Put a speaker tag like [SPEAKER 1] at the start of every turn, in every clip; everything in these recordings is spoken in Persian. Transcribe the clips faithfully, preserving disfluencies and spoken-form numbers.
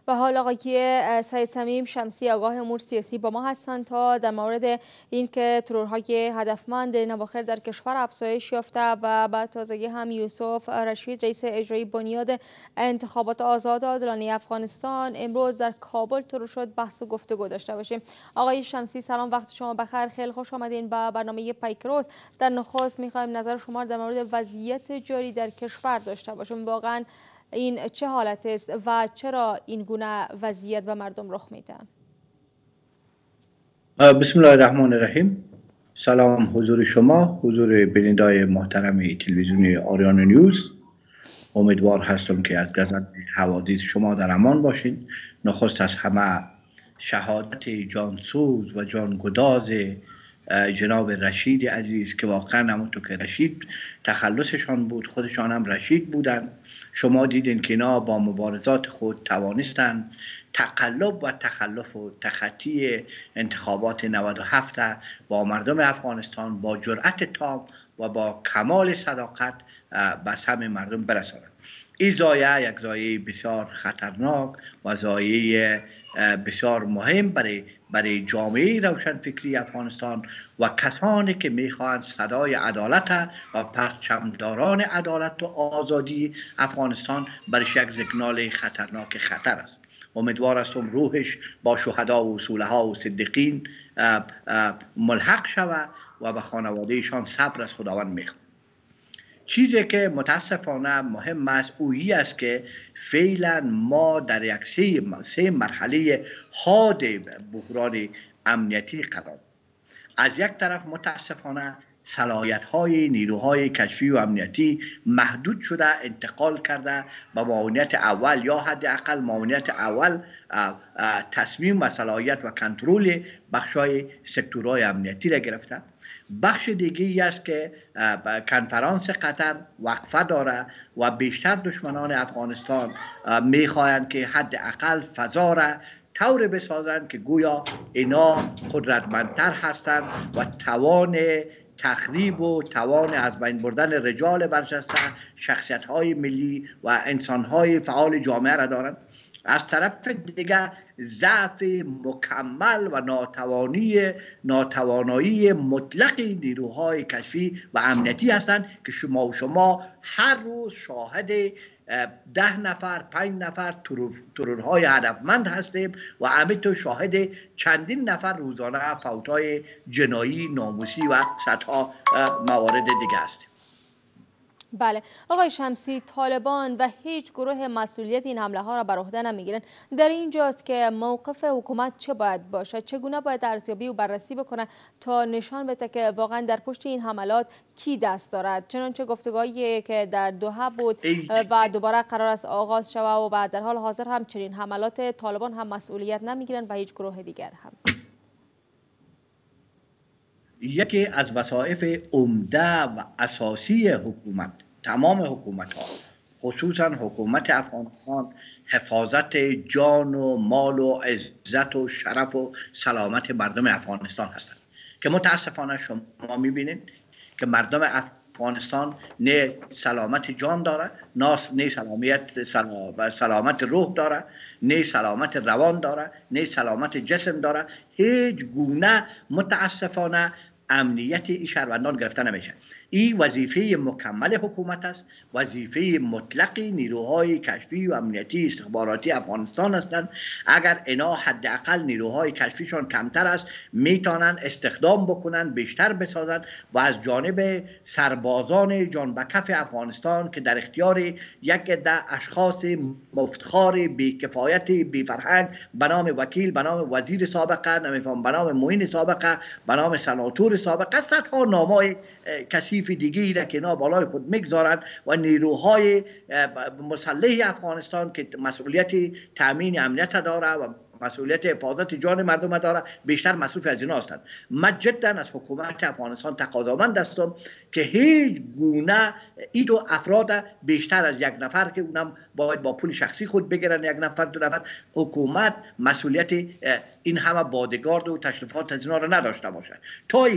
[SPEAKER 1] و حال آقای سید صمیم شمسی آگاه امور سیاسی با ما هستند تا در مورد اینکه ترورهای هدفمند در این اواخر در کشور افزایش یافته و بعد تازگی هم یوسف رشید رئیس اجرایی بنیاد انتخابات آزاد و عادلانه افغانستان امروز در کابل ترور شد بحث و گفتگو داشته باشیم. آقای شمسی سلام، وقت شما بخیر، خیلی خوش آمدین به برنامه پیک-روز. در نخست می‌خوایم نظر شما در مورد وضعیت جاری در کشور داشته باشیم. واقعا این چه حالت است و چرا این گونه وضعیت به مردم رخ میده؟
[SPEAKER 2] بسم الله الرحمن الرحیم. سلام حضور شما، حضور بینندگان محترم تلویزیونی آریانا نیوز. امیدوار هستم که از گزند حوادث شما در امان باشین. نخست از همه شهادت جانسوز و جانگداز جناب رشید عزیز که واقعا همونطور که رشید تخلصشان بود، خودشان هم رشید بودن. شما دیدین که اینا با مبارزات خود توانستن تقلب و تخلف و تخطی انتخابات نود و هفت با مردم افغانستان با جرأت تام و با کمال صداقت به سهم مردم برسانند. این زایه یک زایه بسیار خطرناک و زایه بسیار مهم برای برای جامعه روشنفکری افغانستان و کسانی که میخواهند صدای عدالت و پرچمداران عدالت و آزادی افغانستان برایش یک سیگنال خطرناک خطر است. امیدوار هستم روحش با شهدا و صلحا و صدیقین ملحق شود و به خانوادهشان صبر از خداوند میخوام. چیزی که متاسفانه مهم است اویی است که فعلا ما در یک سه, سه مرحله حاد بحران امنیتی قرار. از یک طرف متاسفانه صلاحیت های نیروهای کشفی و امنیتی محدود شده، انتقال کرده به معاونیت اول یا حداقل معاونیت اول تصمیم و صلاحیت و کنترل بخشای سکتورهای امنیتی را گرفته. بخش دیگه است که کنفرانس قطر وقفه داره و بیشتر دشمنان افغانستان میخواهند که حداقل فضا را طور بسازند که گویا اینا قدرتمندتر هستند و توان تخریب و توان از بین بردن رجال برجسته، شخصیت های ملی و انسان های فعال جامعه را دارند. از طرف دیگر ضعف مکمل و ناتوانی ناتوانایی مطلق نیروهای کشفی و امنیتی هستند که شما و شما هر روز شاهد ده نفر پنج نفر ترورهای هدفمند هستیم و همینطور شاهد چندین نفر روزانه فوتهای جنایی ناموسی و صدها موارد دیگه هستیم.
[SPEAKER 1] بله آقای شمسی، طالبان و هیچ گروه مسئولیت این حمله ها را بر عهده نمیگیرند. در اینجاست که موقف حکومت چه باید باشد؟ چگونه باید ارزیابی و بررسی بکنه تا نشان بده که واقعا در پشت این حملات کی دست دارد؟ چنانچه گفتگویی که در دوحه بود و دوباره قرار است آغاز شود و بعد در حال حاضر هم چنین حملات طالبان هم مسئولیت نمیگیرند و هیچ گروه دیگر هم.
[SPEAKER 2] یکی از وظایف عمده و اساسی حکومت، تمام حکومت ها خصوصا حکومت افغانستان، حفاظت جان و مال و عزت و شرف و سلامت مردم افغانستان هستند که متاسفانه شما میبینید که مردم افغانستان نه سلامت جان داره، نه سلامت سلامت روح داره، نه سلامت روان داره، نه سلامت جسم داره. هیچ گونه متاسفانه امنیت این شهروندان گرفته نمیشه. این وظیفه مکمل حکومت است، وظیفه مطلق نیروهای کشفی و امنیتی استخباراتی افغانستان هستند. اگر اینا حداقل نیروهای کشفیشون کمتر است میتونن استخدام بکنن، بیشتر بسازن و از جانب سربازان جان به کف افغانستان که در اختیار یک عده اشخاص مفتخار بی‌کفایت بی فرهنگ به نام وکیل، به نام وزیر سابقه، نمیفهم به نام معین سابقه، به نام سناتور سابقه، صدها نامای کثیف دیگه ای را که اینا بالای خود میگذارند و نیروهای مسلح افغانستان که مسئولیت تامین امنیت داره و مسئولیت حفاظت جان مردم داره بیشتر مسئول از اینا هستند. من جدا از حکومت افغانستان تقاضامند هستم که هیچ گونه این دو افراد بیشتر از یک نفر که اونم باید با پول شخصی خود بگیرن، یک نفر دو نفر، حکومت مسئولیت این همه بادگارد و تشریفات از اینا را نداشته باشه تا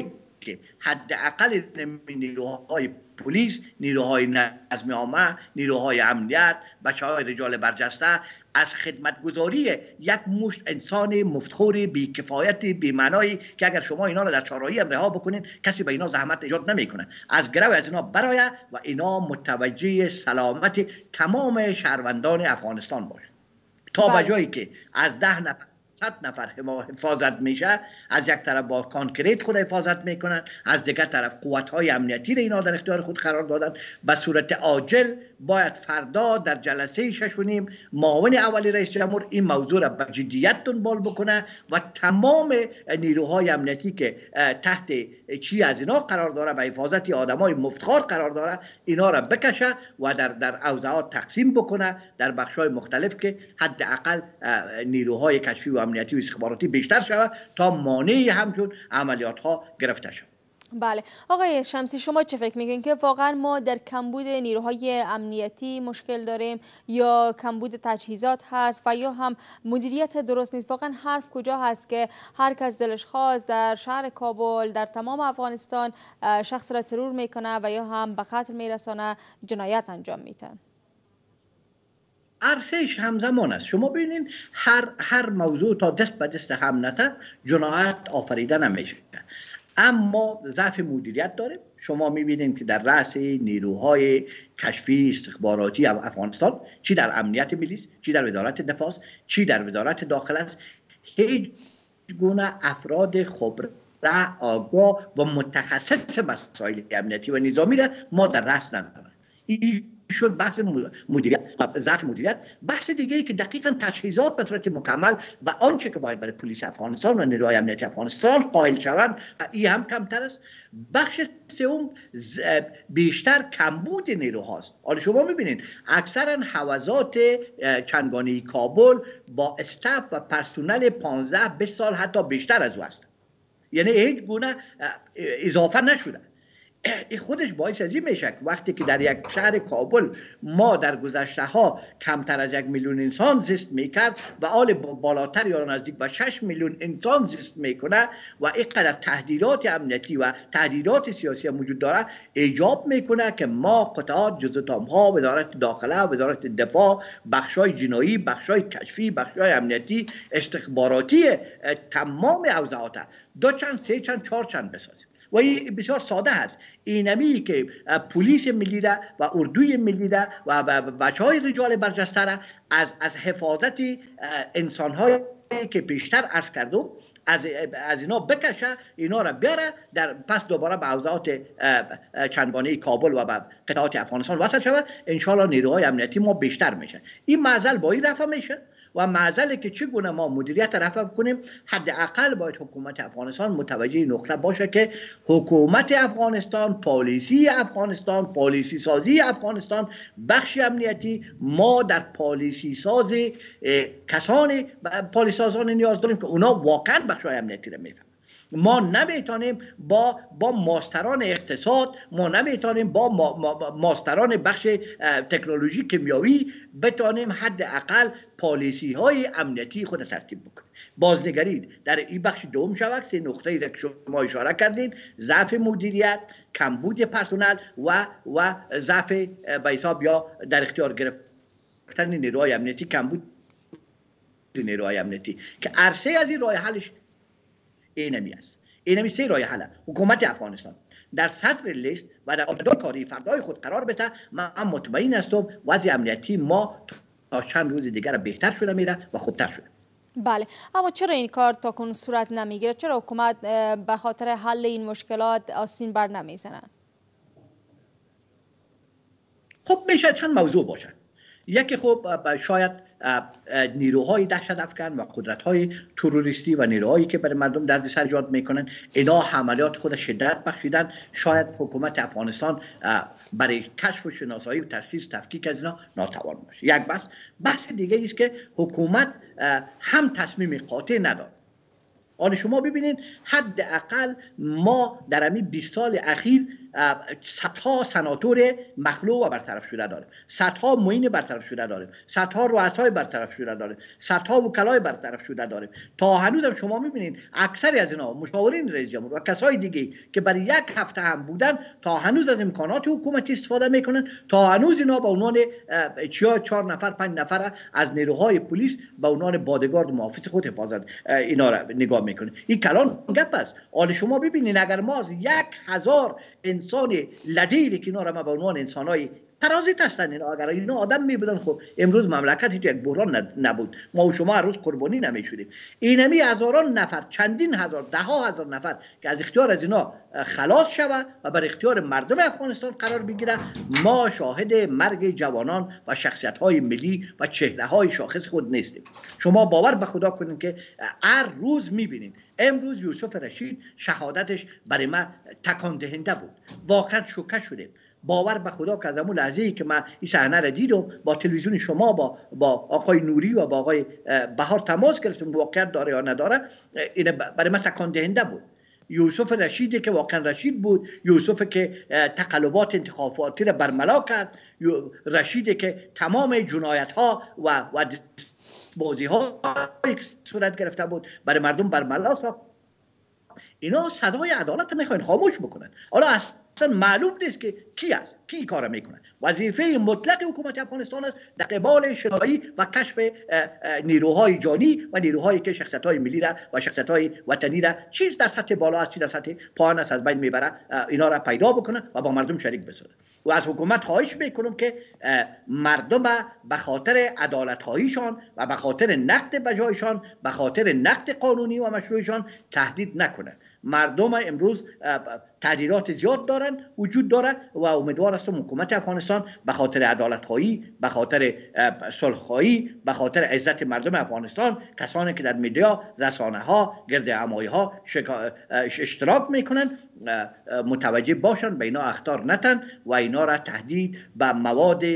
[SPEAKER 2] که حداقل نیروهای پلیس، نیروهای نظم عامه، نیروهای امنیت، بچه‌های رجال برجسته از خدمتگزاری یک مشت انسان مفتخور بی کفایت بی معنایی که اگر شما اینا رو در چهارراهی هم رها بکنین کسی به اینا زحمت ایجاد نمیکنه، از گرو از اینا برآید و اینا متوجه سلامت تمام شهروندان افغانستان باشه تا به جایی که از ده نفر صد نفر حفاظت میشه، از یک طرف با کانکریت خود حفاظت میکنن، از دیگر طرف قوت‌های امنیتی را اینا در اختیار خود قرار دادن. به صورت عاجل باید فردا در جلسه شش و نیم معاون اولی رئیس جمهور این موضوع را به جدیت دنبال بکنه و تمام نیروهای امنیتی که تحت چی از اینا قرار داره به حفاظت آدمای مفتخار قرار داره اینا را بکشه و در در اوضاعات تقسیم بکنه در بخش‌های مختلف که حداقل نیروهای کشفی و امنیتی و استخباراتی بیشتر شود تا مانع همچون عملیات ها گرفته شود.
[SPEAKER 1] بله آقای شمسی، شما چه فکر میکنید که واقعا ما در کمبود نیروهای امنیتی مشکل داریم یا کمبود تجهیزات هست و یا هم مدیریت درست نیست؟ واقعا حرف کجا هست که هر کس دلش خواست در شهر کابل در تمام افغانستان شخص را ترور میکنه و یا هم به قتل میرسانه، جنایت انجام میده؟
[SPEAKER 2] عرصهش همزمان است. شما ببینید هر هر موضوع تا دست به دست هم نته جنایت آفریده نمیشه، اما ضعف مدیریت داره. شما میبینید که در رأس نیروهای کشفی استخباراتی افغانستان چی در امنیت ملی است، چی در وزارت دفاع است، چی در وزارت داخله است، هیچ گونه افراد خبره آگاه و متخصص مسائل امنیتی و نظامی را ما در رأس نداریم. شد بحث مدیریت، ضعف مدیریت. بحث دیگه ای که دقیقاً تجهیزات به صورت مکمل و آنچه که باید برای پلیس افغانستان و نیروهای امنیتی افغانستان قائل شوند این هم کمتر است. بخش سوم بیشتر کمبود نیروهاست. حالا شما میبینید اکثرا حوزات چندگانه کابل با استاف و پرسنل پانزده بیست سال حتی بیشتر از او هست، یعنی هیچ گونه اضافه نشده. این خودش باعث از این میشه که وقتی که در یک شهر کابل ما در گذشته ها کمتر از یک میلیون انسان زیست میکرد و حال بالاتر یا نزدیک به شش میلیون انسان زیست میکنه و اینقدر تهدیدات امنیتی و تهدیدات سیاسی موجود داره، ایجاب میکنه که ما قطعات جزءتام ها، وزارت داخله، وزارت دفاع، بخشای جنایی، بخشای کشفی، بخشای امنیتی، استخباراتی، تمام اوضاعات دو چند، سه چند، چهار چند بسازیم. و این بسیار ساده است. اینمی که پلیس ملی را و اردوی ملی را و بچه‌های رجال برجسته را از از حفاظت انسان‌هایی که پیشتر عرض کردم از از اینا بکشه، اینا را بیاره در پس دوباره به اوضاعات چندگانه کابل و به قطعات افغانستان وصل شود. ان شاءالله نیروهای امنیتی ما بیشتر میشه. این معضل با این رفع میشه و معضله که چگونه ما مدیریت رفع کنیم. حداقل باید حکومت افغانستان متوجه نقطه باشه که حکومت افغانستان، پالیسی افغانستان، پالیسی سازی افغانستان، بخش امنیتی، ما در پالیسی ساز کسان پالیسی سازان نیاز داریم که اونا واقعا بخش امنیتی را میفهمن. ما نمیتونیم با با ماستران اقتصاد، ما نمیتونیم با ما ما ماستران بخش تکنولوژی کیمیایی بتونیم حداقل پالیسی های امنیتی خود ترتیب بکنیم. بازنگری در این بخش دوم شود، سه نقطه‌ای را که شما اشاره کردین: ضعف مدیریت، کمبود پرسنل و و ضعف به حساب یا در اختیار گرفتن نیروهای امنیتی، کمبود نیروهای امنیتی که عرصه از این راه حلش اینمی است. اینمی سه راه حل. حکومت افغانستان در صدر لیست و در آبدار کاری فردای خود قرار بده. من مطمئن هستم وضع امنیتی ما تا چند روز دیگر بهتر شده میره و خوبتر شده.
[SPEAKER 1] بله، اما چرا این کار تاکنون صورت نمیگیره؟ چرا حکومت به خاطر حل این مشکلات آستین بر نمیزنه؟
[SPEAKER 2] خب میشه چند موضوع باشه. یکی خب شاید نیروهای دهشت افکن و قدرت‌های تروریستی و نیروهایی که برای مردم دردسر ایجاد میکنن، اینا حملات خود شدت بخشیدن. شاید حکومت افغانستان برای کشف و شناسایی و تشخیص تفکیک از اینا ناتوان باشه. یک بحث. بحث دیگه است که حکومت هم تصمیم قاطع نداره. حالا شما ببینید حداقل ما در همین بیست سال اخیر صدها سناتور مخلوع و برطرف شده داریم، صدها معین برطرف شده داریم، صدها رؤسای برطرف شده داریم، صدها وکلای برطرف شده داریم. تا هنوز هم شما میبینید اکثر از اینا مشاورین رئیس جمهور و کسای دیگه که برای یک هفته هم بودن تا هنوز از امکانات حکومتی استفاده میکنن. تا هنوز اینا به عنوان چهار نفر پنج نفر از نیروهای پلیس به عنوان بادگارد محافظ خود حفاظت اینا را نگاه میکنه. این کلان گپ است. حال شما ببینید اگر ما از یک هزار انسان لدیری که اینا را ما به عنوان انسانای پرازیت هستن، اینا اگر اینا آدم می بودن خب امروز مملکت تو یک بحران نبود، ما و شما هر روز قربانی نمی شدیم. اینمی هزاران نفر، چندین هزار، ده ها هزار نفر که از اختیار از اینا خلاص شود و بر اختیار مردم افغانستان قرار بگیره، ما شاهد مرگ جوانان و شخصیت های ملی و چهره های شاخص خود نیستیم. شما باور به خدا کنید که هر روز میبینید. امروز یوسف رشید شهادتش برای ما تکان دهنده بود. واقعا شوکه شدیم. باور به خدا که از همون لحظه‌ای که من این صحنه را دیدم با تلویزیون شما با با آقای نوری و با آقای بهار تماس گرفتم، واقعیت داره یا نداره، این برای من تکان دهنده بود. یوسف رشیدی که واقعا رشید بود، یوسف که تقلبات انتخاباتی را برملا کرد، رشیدی که تمام جنایت ها و و بازی ها صورت گرفته بود برای مردم برملا ساخت. اینا صدای عدالت میخواین خاموش بکنن. حالا اصلا معلوم نیست که کی است، کی کار میکنه. وظیفه مطلق حکومت افغانستان است در قبال شناسایی و کشف نیروهای جانی و نیروهایی که شخصیت‌های ملی را و شخصیت‌های وطنی را چیز در سطح بالا است، چیز در سطح پایین است از بین میبره، اینا را پیدا بکنه و با مردم شریک بسازه. و از حکومت خواهش میکنم که مردم به خاطر عدالت خواهیشان و به خاطر نقد بجایشان، به خاطر نقد قانونی و مشروعشان تهدید نکنه. مردم امروز تهدیدات زیاد دارن وجود داره و امیدوار هستم حکومت افغانستان به خاطر عدالت خواهی، به خاطر صلح خواهی، به خاطر عزت مردم افغانستان، کسانی که در میدیا، رسانه ها، گرد همایی ها اشتراک میکنن متوجه باشن، به اینا اخطار نتن و اینا را تهدید به مواد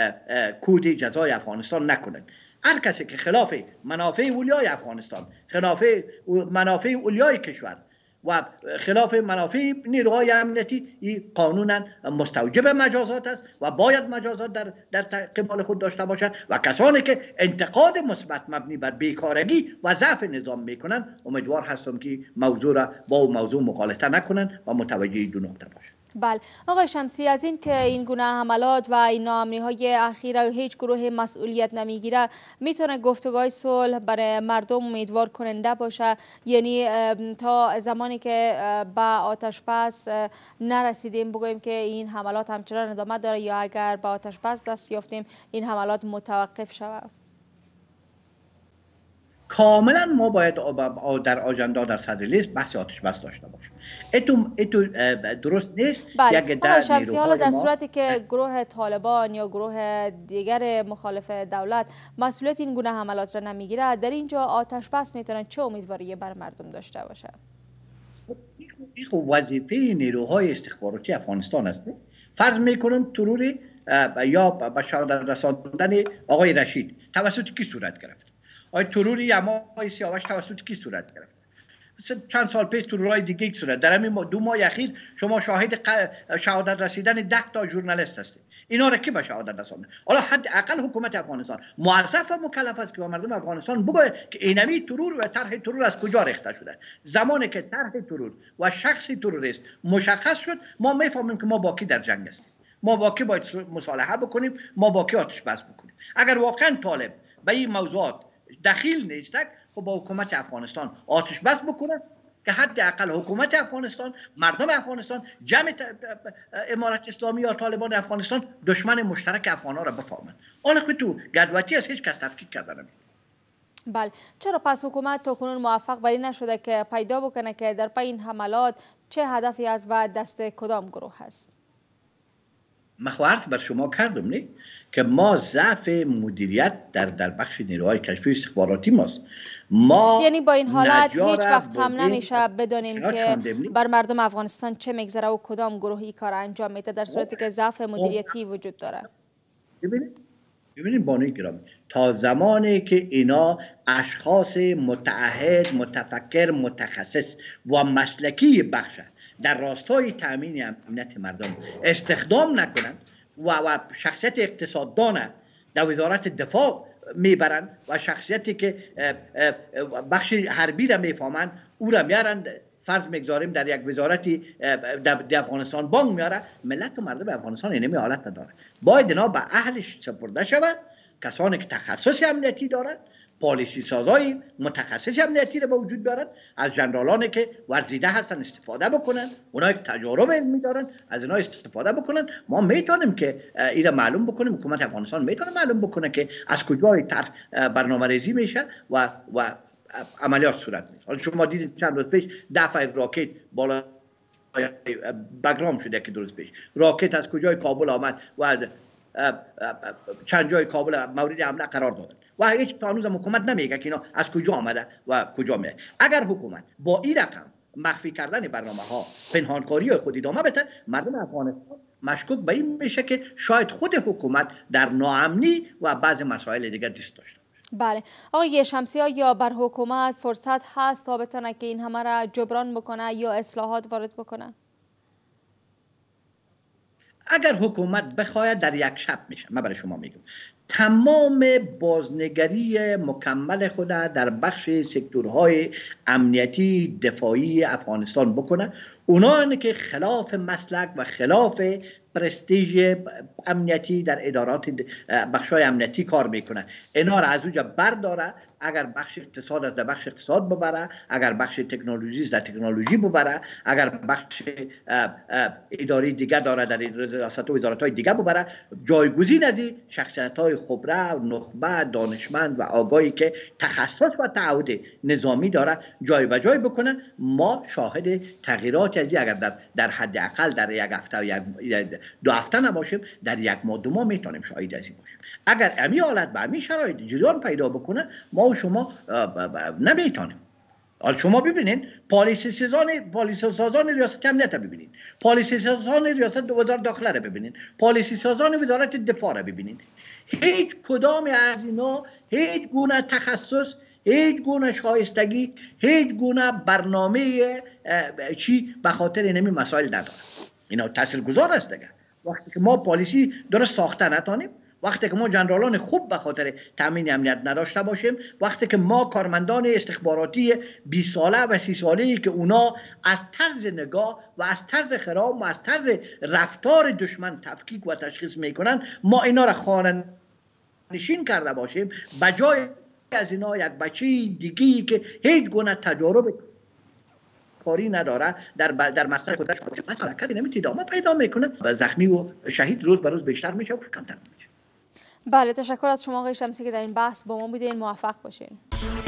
[SPEAKER 2] کود جزای افغانستان نکنن. هر کسی که خلاف منافع اولیای افغانستان، خلاف منافع اولیای کشور و خلاف منافع نیروهای امنیتی، این قانونا مستوجب مجازات است و باید مجازات در در قبال خود داشته باشد. و کسانی که انتقاد مثبت مبنی بر بیکارگی و ضعف نظام میکنن، امیدوار هستم که موضوع را با موضوع مغالطه نکنن و متوجه دو نکته باشند.
[SPEAKER 1] بله آقای شمسی، از این که این گونه حملات و این ناامنی های اخیره هیچ گروه مسئولیت نمیگیره، میتونه گفتگوهای صلح برای مردم امیدوار کننده باشه؟ یعنی تا زمانی که به آتش بس نرسیدیم بگوییم که این حملات همچنان ادامه داره، یا اگر به آتش بس دست یافتیم این حملات متوقف شود؟
[SPEAKER 2] کاملا ما باید در آژاندا در صدر لیست بحث آتش بس داشته باشیم. اتو اتو درست نیست.
[SPEAKER 1] بله آقای شمسی، حالا در صورتی که گروه طالبان یا گروه دیگر مخالف دولت مسئولیت این گونه حملات را نمیگیره، در اینجا آتش بس میتونن چه امیدواری بر مردم داشته باشه؟
[SPEAKER 2] این خب وظیفه نیروهای استخباراتی افغانستان است. فرض میکنم ترور یا به شهادت رساندن آقای رشید توسط کی صورت گرفت؟ آیا تروری یمای سیاوش توسط کی صورت گرفت؟ چند سال پیش ترورهای دیگه صورت. در همین دو ماه اخیر شما شاهد شهادت رسیدن ده تا ژورنالیست هستید. اینا را کی به شهادت رسانده؟ حالا حداقل حکومت افغانستان موظف و مکلف است که با مردم افغانستان بگه که اینمی ترور و طرح ترور از کجا ریخته شده. زمانی که طرح ترور و شخص تروریست مشخص شد، ما میفهمیم که ما با کی در جنگ هستیم. ما با کی باید مصالحه بکنیم، ما با کی آتش بس بکنیم. اگر واقعا طالب به این موضوعات دخیل نیستک، خب با حکومت افغانستان آتش بس بکنه که حداقل حکومت افغانستان، مردم افغانستان، جمع امارت اسلامی یا طالبان افغانستان دشمن مشترک افغان‌ها را بفهمن. آن خود تو گدوتی از هیچ کس تفکیک کرده نمیشه.
[SPEAKER 1] بله، چرا پس حکومت تا کنون موفق بر این نشده که پیدا بکنه که در پی این حملات چه هدفی است و دست کدام گروه هست؟
[SPEAKER 2] من عرض بر شما کردم نه که ما ضعف مدیریت در در بخش نیروهای کشفی استخباراتی ماست. ما
[SPEAKER 1] یعنی با این حالت هیچ وقت هم نمیشه بدونیم که بر مردم افغانستان چه میگذره و کدام گروه این کار انجام میده، در صورتی که ضعف مدیریتی وجود داره.
[SPEAKER 2] ببینید ببینید بانوی گرامی، تا زمانی که اینا اشخاص متعهد، متفکر، متخصص و مسلکی بخشن در راستای تامین امنیت مردم استخدام نکنند و, و شخصیت اقتصاددان در وزارت دفاع میبرند و شخصیتی که بخش حربی را میفهمند او را میارند، فرض میگذاریم در یک وزارتی در افغانستان بانک میاره، ملت و مردم افغانستان اینمی حالت نداره. باید اینا به اهلش سپرده شود، کسانی که تخصص امنیتی دارند، پالیسی سازای متخصص امنیتی را به وجود بیارند، از جنرالانی که ورزیده هستن استفاده بکنن، اونایی که تجارب علمی دارن از اینا استفاده بکنن. ما میتونیم که اینا معلوم بکنیم، حکومت افغانستان میتونه معلوم بکنه که از کجای برنامه‌ریزی میشه و و عملیات صورت میگیره. حالا شما دیدید چند روز پیش دفع راکت بالا بگرام شده که دو روز پیش راکت از کجای کابل آمد و چند جای کابل مورد حمله قرار دادن و هیچ هنوز حکومت نمیگه که اینا از کجا آمده و کجا میاد. اگر حکومت با این رقم مخفی کردن برنامه ها پنهانکاری خود ادامه بده، مردم افغانستان مشکوک به این میشه که شاید خود حکومت در ناامنی و بعض مسائل دیگر دست داشته.
[SPEAKER 1] بله آقای شمسی، یا بر حکومت فرصت هست تا بتونه که این همه را جبران بکنه یا اصلاحات وارد بکنه؟
[SPEAKER 2] اگر حکومت بخواید در یک شب میشه، من برای شما میگم تمام بازنگری مکمل خود در بخش سکتورهای امنیتی دفاعی افغانستان بکنه، اونایی که خلاف مسلک و خلاف پرستیژ امنیتی در ادارات بخشای امنیتی کار میکنه، اینا را از اونجا برداره. اگر بخش اقتصاد از در بخش اقتصاد ببره، اگر بخش تکنولوژی از در تکنولوژی ببره، اگر بخش اداری دیگه داره در ریاست و وزارت های دیگه ببره، جایگزین از این شخصیت های خبره و نخبه دانشمند و آگاهی که تخصص و تعهد نظامی داره جای به جای بکنه. ما شاهد تغییرات از این اگر در در حداقل در یک هفته یا دو هفته نباشیم، در یک ماه دو ماه میتونیم شاهد از این باشیم. اگر امی حالت به امی شرایط جریان پیدا بکنه، ما و شما نمیتونیم. حالا شما ببینید پالیسی سازان پالیسی سازان ریاست امنیت رو ببینید، پالیسی سازان ریاست وزارت داخله رو ببینید، پالیسی سازان وزارت دفاع رو ببینید. هیچ کدام از اینا هیچ گونه تخصص، هیچ گونه شایستگی، هیچ گونه برنامه چی به خاطر اینمی مسائل نداره. اینا تاثیرگذار است دیگه. وقتی که ما پالیسی درست ساخته نتونیم، وقتی که ما جنرالان خوب به خاطر تامین امنیت نداشته باشیم، وقتی که ما کارمندان استخباراتی بیست ساله و سی ساله‌ای که اونا از طرز نگاه و از طرز خرام و از طرز رفتار دشمن تفکیک و تشخیص میکنن، ما اینا را خانه نشین کرده باشیم، بجای از اینا یک بچه دیگی که هیچ گونه تجارب کاری نداره در در مسئله خودش مثلا کدی نمیتونه ادامه پیدا میکنه و زخمی و شهید روز به روز بیشتر میشه و کمتر میشه.
[SPEAKER 1] بله تشکر از شما آقای شمسی که در این بحث با ما بودین. موفق باشین.